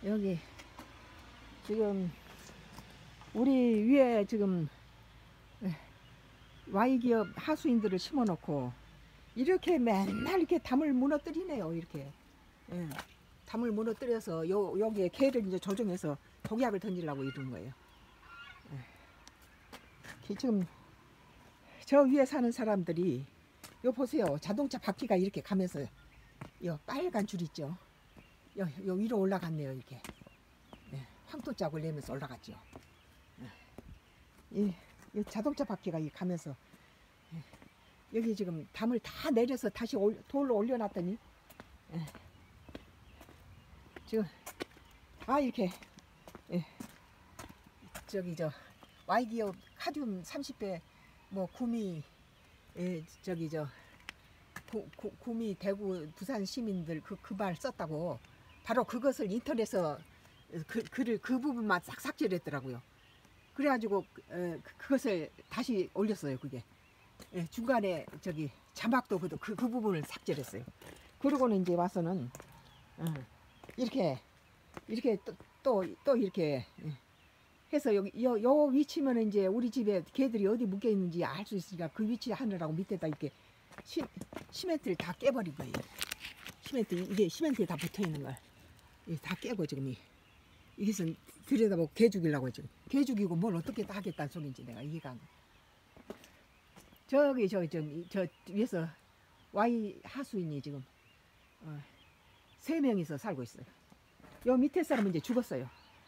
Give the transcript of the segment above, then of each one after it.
여기 지금 우리 위에 지금 Y기업 하수인들을 심어 놓고 이렇게 맨날 이렇게 담을 무너뜨리네요. 이렇게 담을 무너뜨려서 여기에 개를 이제 조정해서 독약을 던지려고 이러는 거예요. 지금 저 위에 사는 사람들이 요 보세요. 자동차 바퀴가 이렇게 가면서 요 빨간 줄 있죠. 요 위로 올라갔네요. 이렇게 황토짝을 내면서 올라갔죠. 이 자동차 바퀴가 가면서 여기 지금 담을 다 내려서 다시 돌로 올려놨더니 지금 이렇게 저기 저 Y기업 카듐 30배 뭐 구미 저기 저 구미 대구 부산 시민들 그 말 썼다고 바로 그것을 인터넷에서 글을 그 부분만 싹 삭제했더라고요. 그래가지고 그것을 다시 올렸어요. 그게 중간에 저기 자막도 그 부분을 삭제했어요. 그러고는 이제 와서는 이렇게 또 이렇게 해서 요 위치면 이제 우리 집에 개들이 어디 묶여 있는지 알 수 있으니까 그 위치 하느라고 밑에다 이렇게 시멘트를 다 깨버린 거예요. 이게 시멘트에 다 붙어 있는 걸 다 깨고 지금 이것은 들여다보고 개 죽이려고 지금 개 죽이고 뭘 어떻게 다 하겠다는 소리인지 내가 이해가 안 가. 저기 저 위에서 Y 하수인이 지금 3명이서 살고 있어요. 요 밑에 사람은 이제 죽었어요.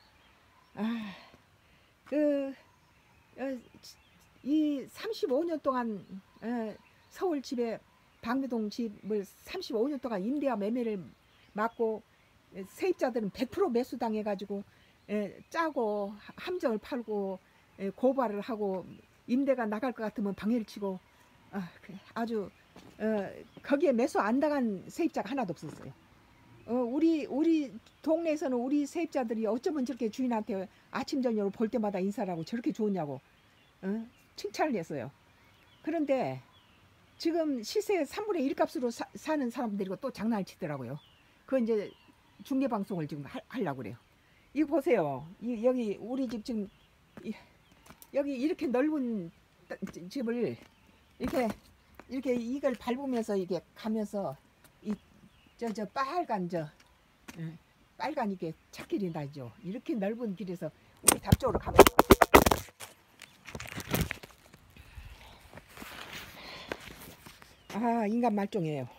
이 35년 동안 서울 집에 방배동 집을 35년 동안 임대와 매매를 맡고 세입자들은 100% 매수당해 가지고 짜고 함정을 팔고 고발을 하고 임대가 나갈 것 같으면 방해를 치고 아주 거기에 매수 안 당한 세입자가 하나도 없었어요. 우리 동네에서는 우리 세입자들이 어쩌면 저렇게 주인한테 아침 저녁으로 볼 때마다 인사를 하고 저렇게 좋냐고 칭찬을 했어요. 그런데 지금 시세 3분의 1 값으로 사는 사람들이고 또 장난을 치더라고요. 그건 이제 중계방송을 지금 하려고 그래요. 이거 보세요. 여기 우리 집 지금 여기 이렇게 넓은 집을 이렇게 이걸 밟으면서 이게 가면서 저 빨간 빨간 이게 찻길이 나죠. 이렇게 넓은 길에서 우리 답 쪽으로 가면 인간 말종이에요.